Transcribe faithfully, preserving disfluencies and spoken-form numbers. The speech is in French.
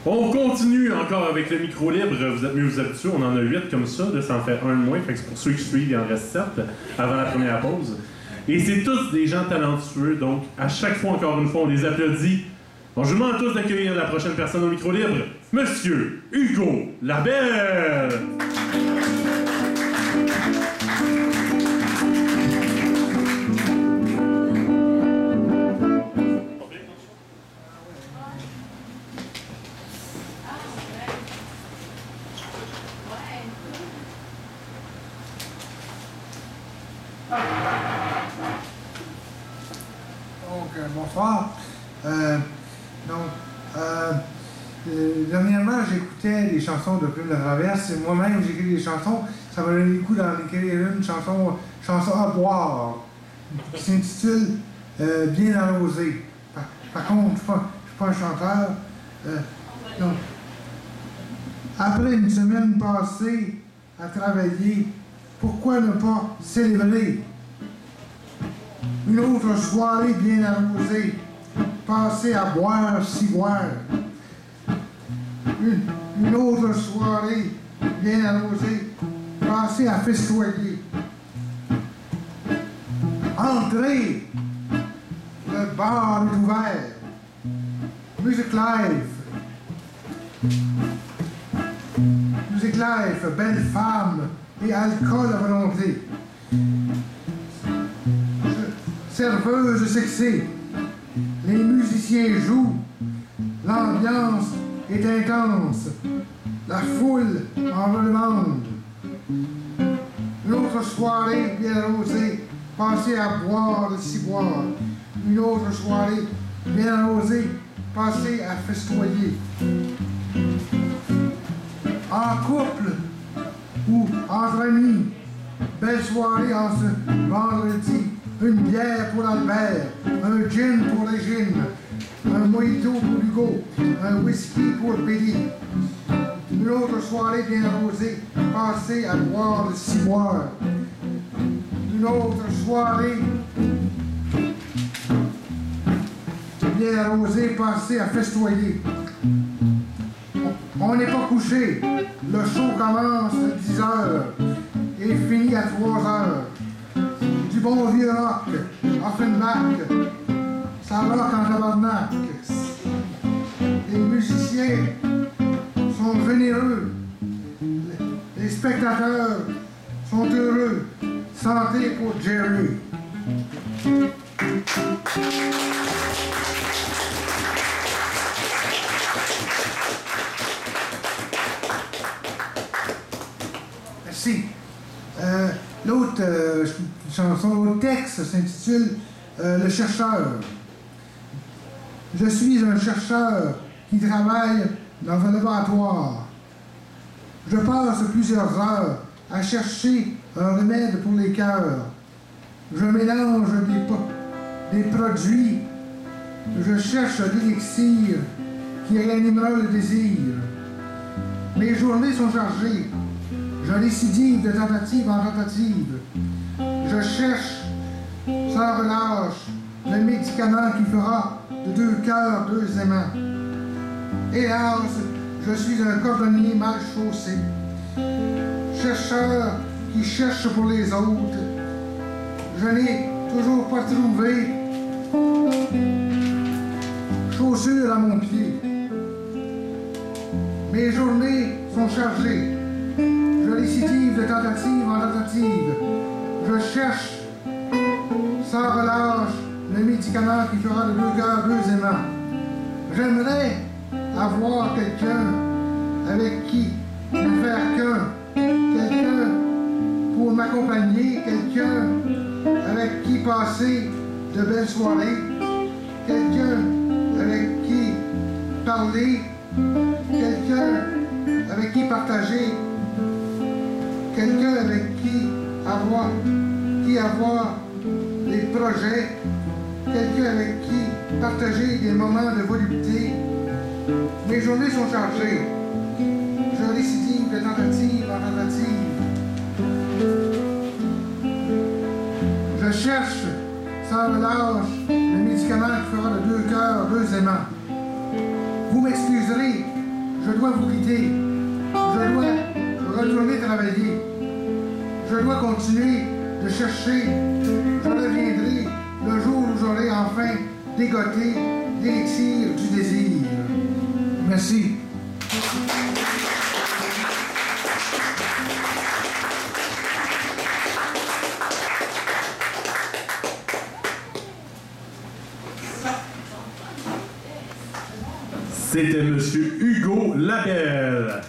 On continue encore avec le micro libre. Vous êtes mieux vous habituer. On en a huit comme ça. Là, ça en fait un de moins. Fait que c'est pour ceux qui suivent, il en reste sept avant la première pause. Et c'est tous des gens talentueux. Donc, à chaque fois, encore une fois, on les applaudit. Bon, je vous demande à tous d'accueillir la prochaine personne au micro libre, Monsieur Hugo Labelle. Donc, euh, bonsoir. Euh, donc, euh, euh, dernièrement, j'écoutais des chansons de Plume de Traverse. Moi-même, j'écris des chansons. Ça m'a donné le coup d'en écrire une chanson, chanson à boire, qui s'intitule euh, Bien arrosé. Par, par contre, je ne suis pas un chanteur. Euh, donc, après une semaine passée à travailler, pourquoi ne pas célébrer une autre soirée bien arrosée, passer à boire, si boire. Une, une autre soirée bien arrosée, passer à festoyer. Entrez, le bar est ouvert. Music live. Music live, belle femme et alcool à volonté. Serveuse sexée, les musiciens jouent, l'ambiance est intense, la foule en redemande. Une autre soirée bien arrosée, passée à boire et s'y boire. Une autre soirée bien arrosée, passée à festoyer. En couple ou entre amis, belle soirée en ce vendredi. Une bière pour Albert, un gin pour Régine, un mojito pour Hugo, un whisky pour Billy. Une autre soirée bien arrosée, passée à boire le ciboire. Une autre soirée bien arrosée, passée à festoyer. On n'est pas couché, le show commence à dix heures et finit à trois heures. Du bon vieux rock, Offenbach, ça rock en tabarnak. Les musiciens sont généreux, les spectateurs sont heureux. Santé pour Jerry. Merci. Euh, L'autre euh, chanson, l'autre texte s'intitule euh, Le chercheur. Je suis un chercheur qui travaille dans un laboratoire. Je passe plusieurs heures à chercher un remède pour les cœurs. Je mélange des, po- des produits. Je cherche l'élixir qui réanimera le désir. Mes journées sont chargées. Je récidive de tentative en tentative. Je cherche sans relâche le médicament qui fera de deux cœurs deux aimants. Hélas, je suis un cordonnier mal chaussé. Chercheur qui cherche pour les autres. Je n'ai toujours pas trouvé chaussure à mon pied. Mes journées sont chargées. Je récidive de tentative en tentative. Je cherche sans relâche le médicament qui fera de deux cœurs deux aimants. J'aimerais avoir quelqu'un avec qui ne faire qu'un, quelqu'un pour m'accompagner, quelqu'un avec qui passer de belles soirées, quelqu'un avec qui parler, quelqu'un avec qui partager, quelqu'un avec qui avoir, qui avoir des projets, quelqu'un avec qui partager des moments de volupté. Mes journées sont chargées. Je récidive de tentative en tentative. Je cherche sans relâche le médicament qui fera de deux cœurs deux aimants. Vous m'excuserez je dois vous quitter. Je dois retourner travailler. Je dois continuer de chercher. Je reviendrai le jour où j'aurai enfin dégoté l'élixir du désir. Merci. C'était Monsieur Hugo Labelle.